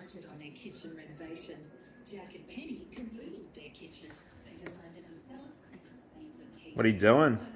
budget on their kitchen renovation. Jack and Penny caboodled their kitchen. They designed it themselves and saved them heaps. What are you doing?